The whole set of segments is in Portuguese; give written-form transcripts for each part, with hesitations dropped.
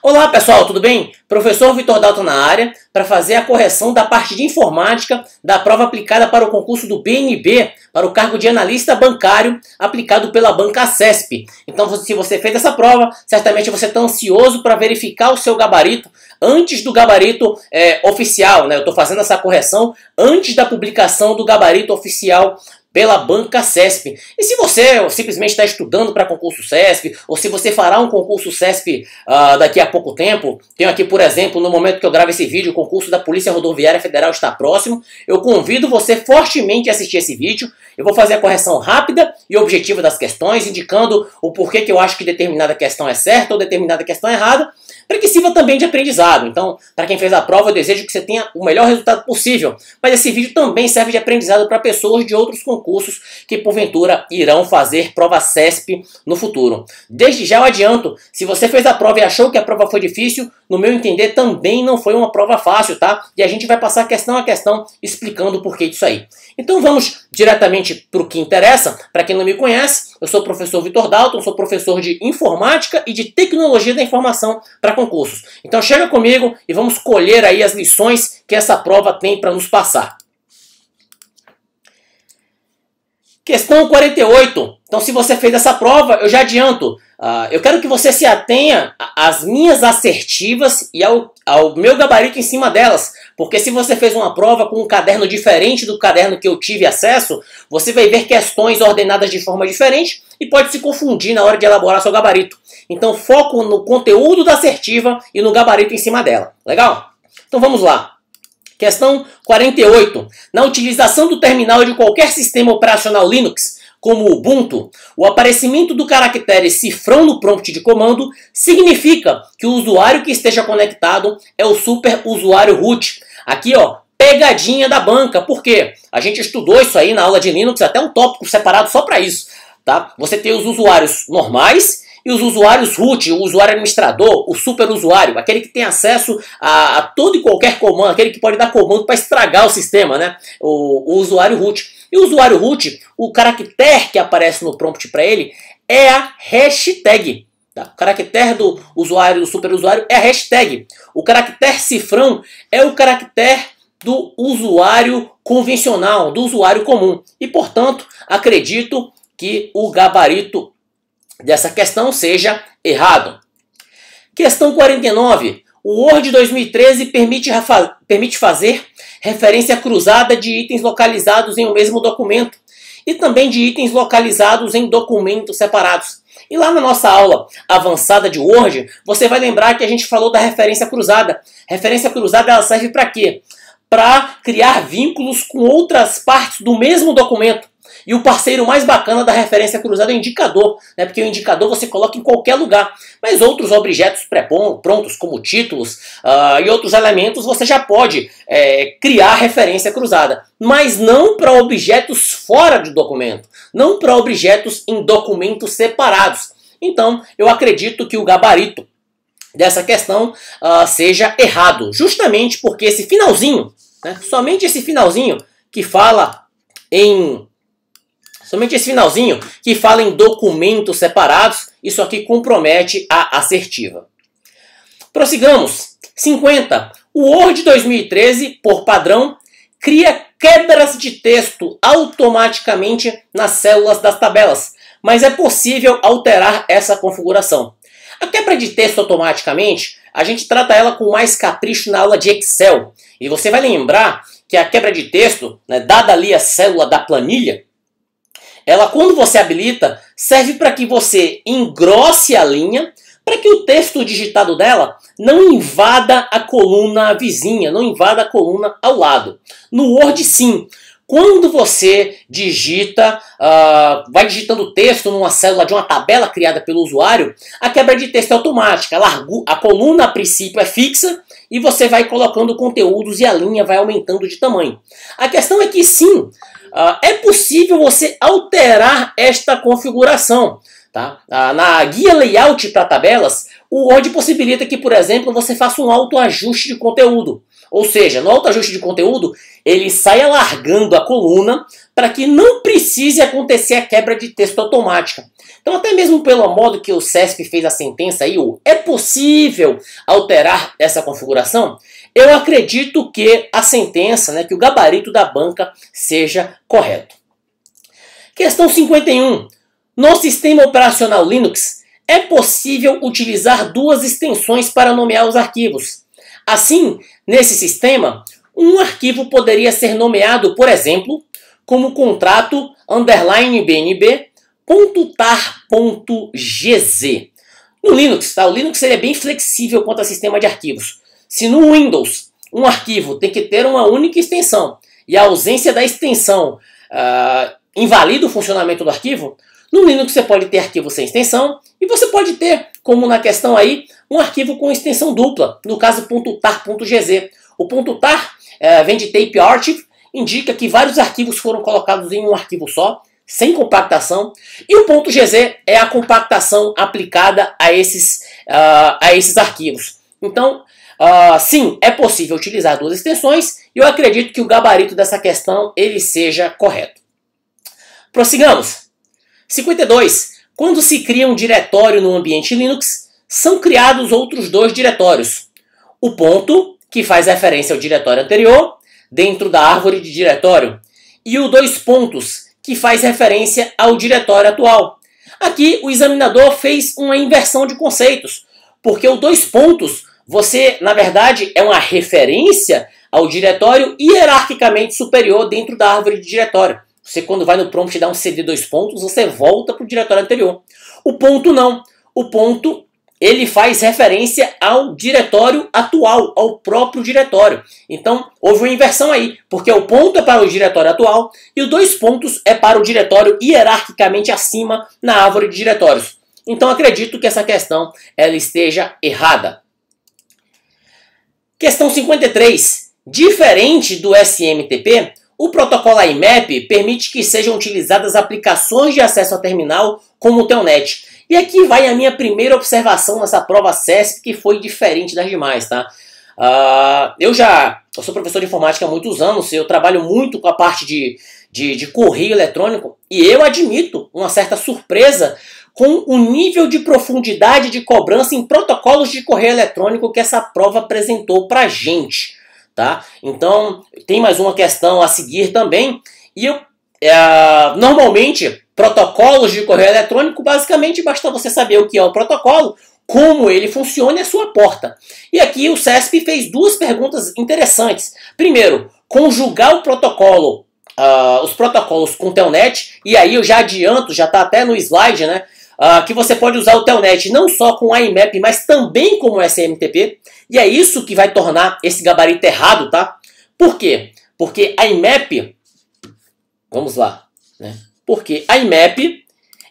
Olá pessoal, tudo bem? Professor Vitor Dalton na área para fazer a correção da parte de informática da prova aplicada para o concurso do BNB para o cargo de analista bancário aplicado pela banca CESP. Então, se você fez essa prova, certamente você está ansioso para verificar o seu gabarito antes do gabarito oficial, né? Eu estou fazendo essa correção antes da publicação do gabarito oficial pela banca CESP. E se você simplesmente está estudando para concurso CESP, ou se você fará um concurso CESP daqui a pouco tempo, tenho aqui, por exemplo, no momento que eu gravo esse vídeo, o concurso da Polícia Rodoviária Federal está próximo, eu convido você fortemente a assistir esse vídeo. Eu vou fazer a correção rápida e objetiva das questões, indicando o porquê que eu acho que determinada questão é certa ou determinada questão é errada, para que sirva também de aprendizado. Então, para quem fez a prova, eu desejo que você tenha o melhor resultado possível. Mas esse vídeo também serve de aprendizado para pessoas de outros concursos que, porventura, irão fazer prova CESP no futuro. Desde já eu adianto, se você fez a prova e achou que a prova foi difícil, no meu entender, também não foi uma prova fácil, tá? E a gente vai passar questão a questão explicando o porquê disso aí. Então vamos diretamente para o que interessa. Para quem não me conhece, eu sou o professor Vitor Dalton, sou professor de Informática e de Tecnologia da Informação para concursos. Então chega comigo e vamos colher aí as lições que essa prova tem para nos passar. Questão 48. Então, se você fez essa prova, eu já adianto. Eu quero que você se atenha às minhas assertivas e ao meu gabarito em cima delas. Porque se você fez uma prova com um caderno diferente do caderno que eu tive acesso, você vai ver questões ordenadas de forma diferente e pode se confundir na hora de elaborar seu gabarito. Então, foco no conteúdo da assertiva e no gabarito em cima dela. Legal? Então, vamos lá. Questão 48. Na utilização do terminal de qualquer sistema operacional Linux, como o Ubuntu, o aparecimento do caractere cifrão no prompt de comando significa que o usuário que esteja conectado é o super usuário root. Aqui, ó, pegadinha da banca. Por quê? A gente estudou isso aí na aula de Linux, até um tópico separado só para isso. Tá? Você tem os usuários normais e os usuários root, o usuário administrador, o super usuário, aquele que tem acesso a todo e qualquer comando, aquele que pode dar comando para estragar o sistema, né? O usuário root. E o usuário root, o caractere que aparece no prompt para ele é a hashtag. Tá? O caractere do usuário, do super usuário, é a hashtag. O caractere cifrão é o caractere do usuário convencional, do usuário comum. E, portanto, acredito que o gabarito dessa questão seja errado. Questão 49. O Word 2013 permite fazer referência cruzada de itens localizados em um mesmo documento e também de itens localizados em documentos separados. E lá na nossa aula avançada de Word, você vai lembrar que a gente falou da referência cruzada. Referência cruzada ela serve para quê? Para criar vínculos com outras partes do mesmo documento. E o parceiro mais bacana da referência cruzada é o indicador, né? Porque o indicador você coloca em qualquer lugar. Mas outros objetos pré-prontos, como títulos e outros elementos, você já pode criar referência cruzada. Mas não para objetos fora do documento. Não para objetos em documentos separados. Então, eu acredito que o gabarito dessa questão seja errado. Justamente porque esse finalzinho, né? Somente esse finalzinho que fala em... Somente esse finalzinho que fala em documentos separados, isso aqui compromete a assertiva. Prossigamos. 50. O Word 2013, por padrão, cria quebras de texto automaticamente nas células das tabelas, mas é possível alterar essa configuração. A quebra de texto automaticamente, a gente trata ela com mais capricho na aula de Excel. E você vai lembrar que a quebra de texto, né, dada ali a célula da planilha, ela, quando você habilita, serve para que você engrosse a linha, para que o texto digitado dela não invada a coluna vizinha, não invada a coluna ao lado. No Word, sim. Quando você digita, vai digitando texto numa célula de uma tabela criada pelo usuário, a quebra de texto é automática. A coluna, a princípio, é fixa e você vai colocando conteúdos e a linha vai aumentando de tamanho. A questão é que, sim, é possível você alterar esta configuração. Tá? Na guia layout para tabelas, o Word possibilita que, por exemplo, você faça um autoajuste de conteúdo. Ou seja, no autoajuste de conteúdo, ele sai alargando a coluna para que não precise acontecer a quebra de texto automática. Então, até mesmo pelo modo que o CESP fez a sentença aí, é possível alterar essa configuração? Eu acredito que a sentença, né, que o gabarito da banca seja correto. Questão 51. No sistema operacional Linux, é possível utilizar duas extensões para nomear os arquivos. Assim, nesse sistema, um arquivo poderia ser nomeado, por exemplo, como contrato _bnb.tar.gz. No Linux, tá? O Linux ele é bem flexível quanto ao sistema de arquivos. Se no Windows um arquivo tem que ter uma única extensão e a ausência da extensão invalida o funcionamento do arquivo, no Linux você pode ter arquivo sem extensão e você pode ter, como na questão aí, um arquivo com extensão dupla, no caso .tar.gz. O .tar vem de tape archive, indica que vários arquivos foram colocados em um arquivo só, sem compactação, e o .gz é a compactação aplicada a esses arquivos. Então, sim, é possível utilizar duas extensões e eu acredito que o gabarito dessa questão ele seja correto. Prossigamos. 52. Quando se cria um diretório no ambiente Linux, são criados outros dois diretórios. O ponto, que faz referência ao diretório anterior, dentro da árvore de diretório, e o dois pontos, que faz referência ao diretório atual. Aqui o examinador fez uma inversão de conceitos, porque o dois pontos, você, na verdade, é uma referência ao diretório hierarquicamente superior dentro da árvore de diretório. Você, quando vai no prompt e dá um CD dois pontos, você volta para o diretório anterior. O ponto não. O ponto, ele faz referência ao diretório atual, ao próprio diretório. Então, houve uma inversão aí, porque o ponto é para o diretório atual e os dois pontos é para o diretório hierarquicamente acima na árvore de diretórios. Então, acredito que essa questão ela esteja errada. Questão 53. Diferente do SMTP, o protocolo IMAP permite que sejam utilizadas aplicações de acesso a terminal como o Telnet. E aqui vai a minha primeira observação nessa prova CESP, que foi diferente das demais, tá? Eu sou professor de informática há muitos anos, eu trabalho muito com a parte de correio eletrônico e eu admito uma certa surpresa com o nível de profundidade de cobrança em protocolos de correio eletrônico que essa prova apresentou pra gente. Tá? Então, tem mais uma questão a seguir também. E normalmente, protocolos de correio eletrônico, basicamente, basta você saber o que é o protocolo, como ele funciona e a sua porta. E aqui o CESP fez duas perguntas interessantes. Primeiro, conjugar o protocolo, os protocolos com Telnet, e aí eu já adianto, já está até no slide, né? Que você pode usar o Telnet não só com IMAP, mas também como SMTP. E é isso que vai tornar esse gabarito errado, tá? Por quê? Porque a IMAP, vamos lá, né? Porque a IMAP,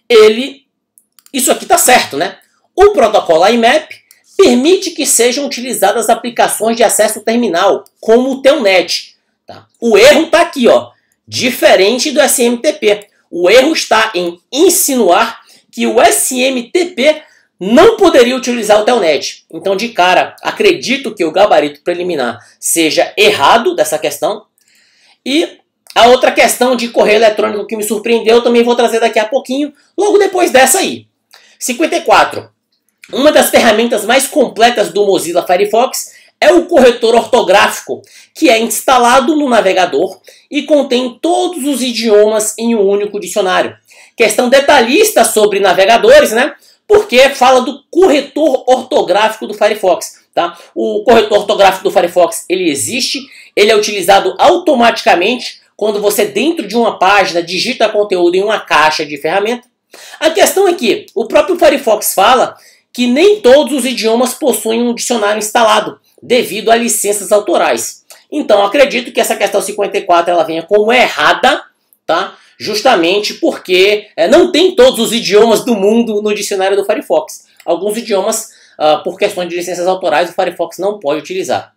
isso aqui tá certo, né? O protocolo IMAP permite que sejam utilizadas aplicações de acesso terminal, como o Telnet. Tá? O erro tá aqui, ó, diferente do SMTP. O erro está em insinuar que o SMTP não poderia utilizar o Telnet. Então, de cara, acredito que o gabarito preliminar seja errado dessa questão. E a outra questão de correio eletrônico que me surpreendeu, eu também vou trazer daqui a pouquinho, logo depois dessa aí. 54. Uma das ferramentas mais completas do Mozilla Firefox é o corretor ortográfico, que é instalado no navegador e contém todos os idiomas em um único dicionário. Questão detalhista sobre navegadores, né? Porque fala do corretor ortográfico do Firefox. Tá? O corretor ortográfico do Firefox ele existe, ele é utilizado automaticamente quando você dentro de uma página digita conteúdo em uma caixa de ferramenta. A questão é que o próprio Firefox fala que nem todos os idiomas possuem um dicionário instalado, devido a licenças autorais. Então acredito que essa questão 54 ela venha como errada, tá? Justamente porque não tem todos os idiomas do mundo no dicionário do Firefox. Alguns idiomas, por questões de licenças autorais, o Firefox não pode utilizar.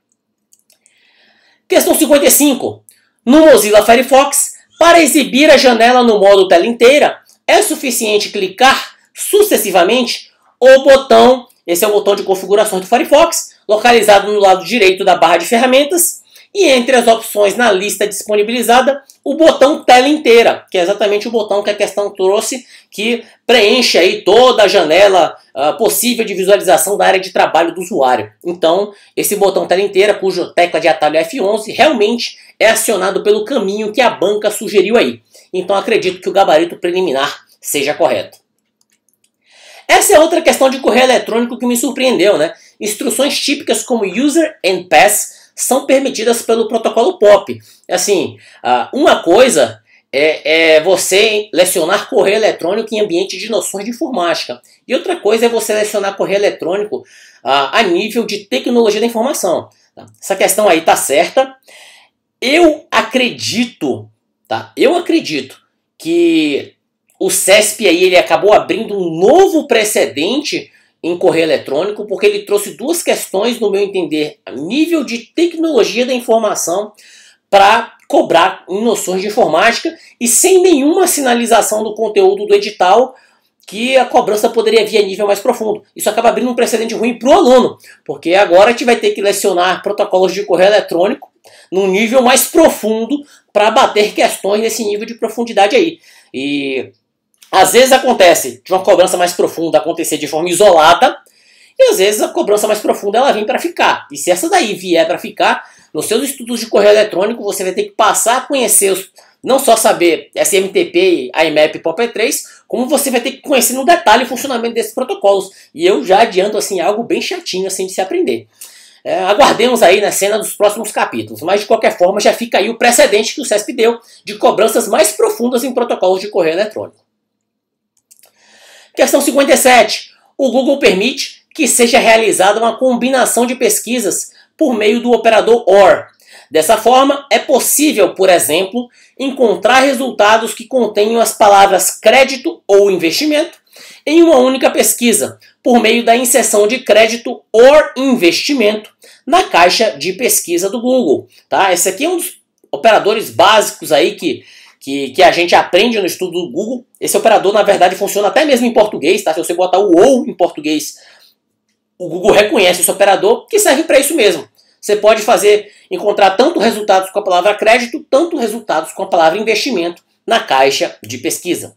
Questão 55. No Mozilla Firefox, para exibir a janela no modo tela inteira, é suficiente clicar sucessivamente o botão, esse é o botão de configurações do Firefox, localizado no lado direito da barra de ferramentas, e entre as opções na lista disponibilizada, o botão tela inteira, que é exatamente o botão que a questão trouxe, que preenche aí toda a janela possível de visualização da área de trabalho do usuário. Então, esse botão tela inteira, cuja tecla de atalho é F11, realmente é acionado pelo caminho que a banca sugeriu aí. Então, acredito que o gabarito preliminar seja correto. Essa é outra questão de correio eletrônico que me surpreendeu, né? Instruções típicas como User and Pass são permitidas pelo protocolo POP. Assim, uma coisa é você lecionar correio eletrônico em ambiente de noções de informática. E outra coisa é você lecionar correio eletrônico a nível de tecnologia da informação. Essa questão aí tá certa. Eu acredito que o CESP aí ele acabou abrindo um novo precedente em correio eletrônico, porque ele trouxe duas questões, no meu entender, a nível de tecnologia da informação para cobrar em noções de informática e sem nenhuma sinalização do conteúdo do edital que a cobrança poderia vir a nível mais profundo. Isso acaba abrindo um precedente ruim para o aluno, porque agora a gente vai ter que lecionar protocolos de correio eletrônico num nível mais profundo para bater questões nesse nível de profundidade aí. E às vezes acontece de uma cobrança mais profunda acontecer de forma isolada, e às vezes a cobrança mais profunda ela vem para ficar. E se essa daí vier para ficar, nos seus estudos de correio eletrônico você vai ter que passar a conhecer, não só saber SMTP, IMAP e POP3, como você vai ter que conhecer no detalhe o funcionamento desses protocolos. E eu já adianto assim algo bem chatinho assim de se aprender. Aguardemos aí na cena dos próximos capítulos, mas de qualquer forma já fica aí o precedente que o CESP deu de cobranças mais profundas em protocolos de correio eletrônico. Questão 57. O Google permite que seja realizada uma combinação de pesquisas por meio do operador OR. Dessa forma, é possível, por exemplo, encontrar resultados que contenham as palavras crédito ou investimento em uma única pesquisa, por meio da inserção de crédito OR investimento na caixa de pesquisa do Google. Tá? Esse aqui é um dos operadores básicos aí que a gente aprende no estudo do Google. Esse operador, na verdade, funciona até mesmo em português. Tá? Se você botar o OU em português, o Google reconhece esse operador, que serve para isso mesmo. Você pode encontrar tanto resultados com a palavra crédito, tanto resultados com a palavra investimento na caixa de pesquisa.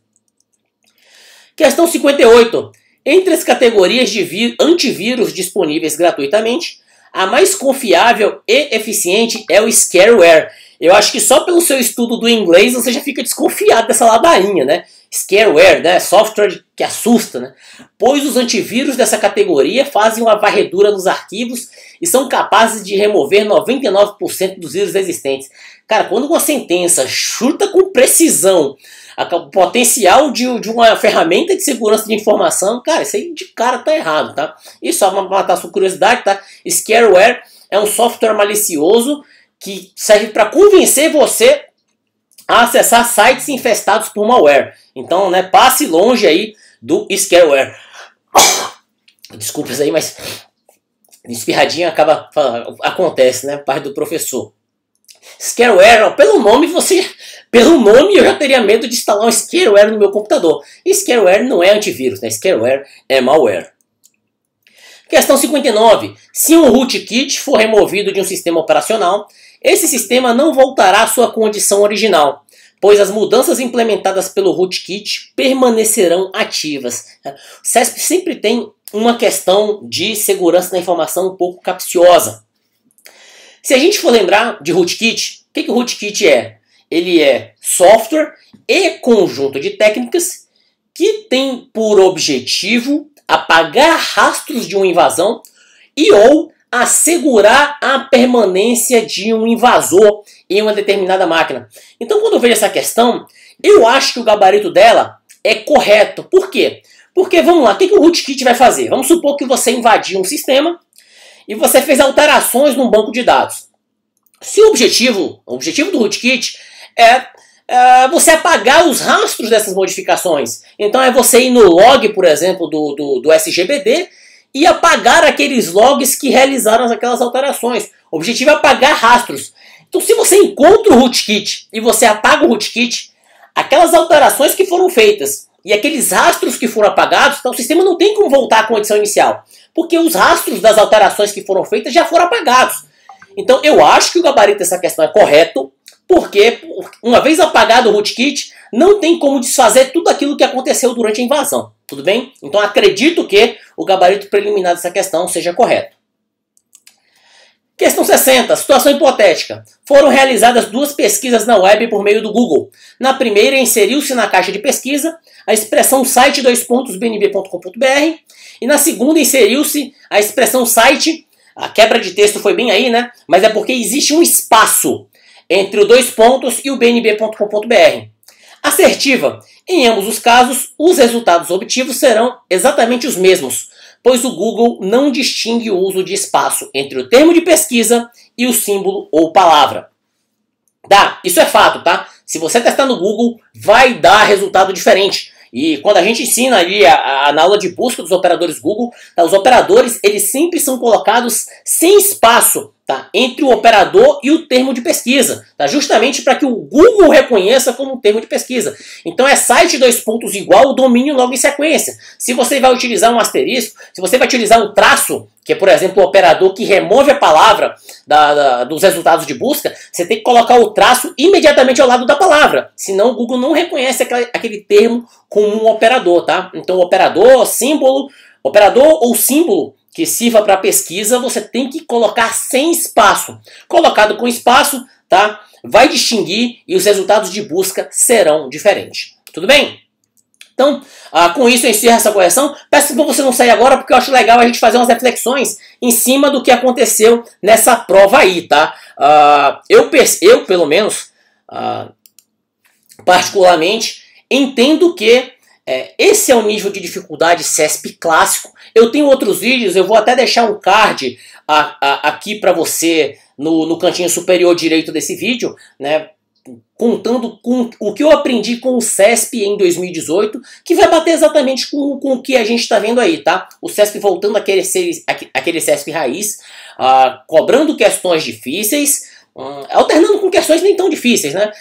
Questão 58. Entre as categorias de antivírus disponíveis gratuitamente, a mais confiável e eficiente é o Scareware. Eu acho que só pelo seu estudo do inglês você já fica desconfiado dessa ladainha, né? Scareware, né? Software que assusta, né? Pois os antivírus dessa categoria fazem uma varredura nos arquivos e são capazes de remover 99% dos vírus existentes. Cara, quando uma sentença chuta com precisão o potencial de uma ferramenta de segurança de informação, cara, isso aí de cara tá errado, tá? E só para matar sua curiosidade, tá? Scareware é um software malicioso que serve para convencer você a acessar sites infestados por malware. Então, né, passe longe aí do Scareware. Desculpa isso aí, mas espirradinha acontece, né, parte do professor. Scareware, ó, pelo nome eu já teria medo de instalar um Scareware no meu computador. E Scareware não é antivírus, né? Scareware é malware. Questão 59. Se um rootkit for removido de um sistema operacional, esse sistema não voltará à sua condição original, pois as mudanças implementadas pelo rootkit permanecerão ativas. O CESP sempre tem uma questão de segurança da informação um pouco capciosa. Se a gente for lembrar de rootkit, o que o rootkit é? Ele é software e conjunto de técnicas que tem por objetivo apagar rastros de uma invasão e ou assegurar a permanência de um invasor em uma determinada máquina. Então, quando eu vejo essa questão, eu acho que o gabarito dela é correto. Por quê? Porque, vamos lá, o que o rootkit vai fazer? Vamos supor que você invadiu um sistema e você fez alterações num banco de dados. Se o objetivo do rootkit é você apagar os rastros dessas modificações. Então é você ir no log, por exemplo, do SGBD e apagar aqueles logs que realizaram aquelas alterações. O objetivo é apagar rastros. Então se você encontra o rootkit e você apaga o rootkit, aquelas alterações que foram feitas e aqueles rastros que foram apagados, então o sistema não tem como voltar à condição inicial, porque os rastros das alterações que foram feitas já foram apagados. Então eu acho que o gabarito dessa questão é correto, porque uma vez apagado o rootkit, não tem como desfazer tudo aquilo que aconteceu durante a invasão. Tudo bem? Então acredito que o gabarito preliminar dessa questão seja correto. Questão 60, situação hipotética. Foram realizadas 2 pesquisas na web por meio do Google. Na primeira, inseriu-se na caixa de pesquisa a expressão site:2.bnb.com.br e na segunda, inseriu-se a expressão site. A quebra de texto foi bem aí, né? Mas é porque existe um espaço entre os 2 pontos e o bnb.com.br. Assertiva. Em ambos os casos, os resultados obtidos serão exatamente os mesmos, pois o Google não distingue o uso de espaço entre o termo de pesquisa e o símbolo ou palavra. Isso é fato, tá? Se você testar no Google, vai dar resultado diferente. E quando a gente ensina ali na aula de busca dos operadores Google, tá, os operadores eles sempre são colocados sem espaço, tá, entre o operador e o termo de pesquisa, tá, justamente para que o Google reconheça como um termo de pesquisa. Então é site igual o domínio logo em sequência. Se você vai utilizar um asterisco, se você vai utilizar um traço, que é, por exemplo, o operador que remove a palavra dos resultados de busca, você tem que colocar o traço imediatamente ao lado da palavra. Senão o Google não reconhece aquele termo como um operador, tá? Então o operador ou símbolo que sirva para pesquisa, você tem que colocar sem espaço. Colocado com espaço, tá? Vai distinguir e os resultados de busca serão diferentes. Tudo bem? Então, com isso eu encerro essa correção. Peço que você não saia agora, porque eu acho legal a gente fazer umas reflexões em cima do que aconteceu nessa prova aí, tá? Eu pelo menos, particularmente, entendo que esse é o nível de dificuldade CESP clássico. Eu tenho outros vídeos, eu vou até deixar um card aqui para você no cantinho superior direito desse vídeo, né? Contando com o que eu aprendi com o CESP em 2018, que vai bater exatamente com o que a gente está vendo aí, tá? O CESP voltando àquele CESP raiz, cobrando questões difíceis, alternando com questões nem tão difíceis, né?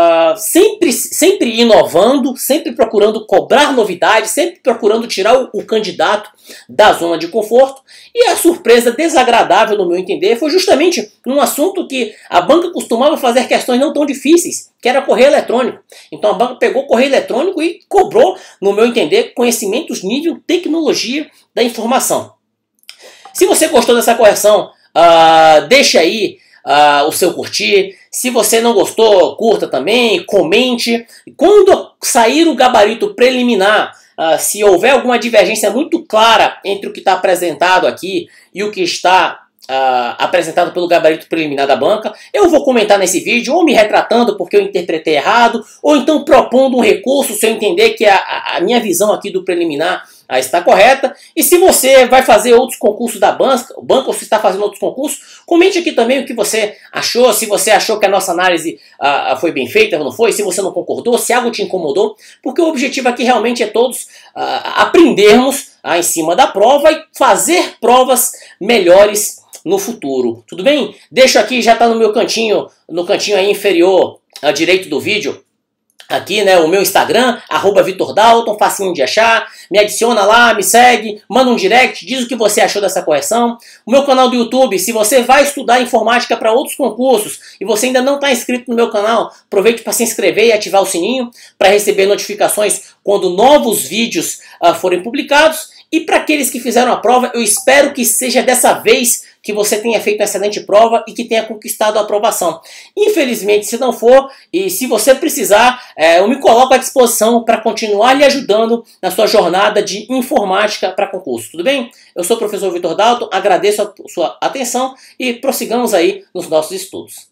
Sempre inovando, sempre procurando cobrar novidades, sempre procurando tirar o candidato da zona de conforto. E a surpresa desagradável, no meu entender, foi justamente num assunto que a banca costumava fazer questões não tão difíceis, que era correio eletrônico. Então a banca pegou correio eletrônico e cobrou, no meu entender, conhecimentos nível tecnologia da informação. Se você gostou dessa correção, deixa aí o seu curtir. Se você não gostou, curta também, comente. Quando sair o gabarito preliminar, se houver alguma divergência muito clara entre o que está apresentado aqui e o que está apresentado pelo gabarito preliminar da banca, eu vou comentar nesse vídeo, ou me retratando porque eu interpretei errado, ou então propondo um recurso se eu entender que a minha visão aqui do preliminar está correta. E se você vai fazer outros concursos da banca ou se está fazendo outros concursos, comente aqui também o que você achou, se você achou que a nossa análise foi bem feita ou não foi, se você não concordou, se algo te incomodou, porque o objetivo aqui realmente é todos aprendermos em cima da prova e fazer provas melhores no futuro. Tudo bem? Deixo aqui, já está no meu cantinho, no cantinho aí inferior direito do vídeo, aqui, né, o meu Instagram, @VitorDalton, facinho de achar. Me adiciona lá, me segue, manda um direct, diz o que você achou dessa correção. O meu canal do YouTube, se você vai estudar informática para outros concursos e você ainda não está inscrito no meu canal, aproveite para se inscrever e ativar o sininho para receber notificações quando novos vídeos forem publicados. E para aqueles que fizeram a prova, eu espero que seja dessa vez que você tenha feito uma excelente prova e que tenha conquistado a aprovação. Infelizmente, se não for, e se você precisar, eu me coloco à disposição para continuar lhe ajudando na sua jornada de informática para concurso. Tudo bem? Eu sou o professor Vitor Dalton, agradeço a sua atenção e prossigamos aí nos nossos estudos.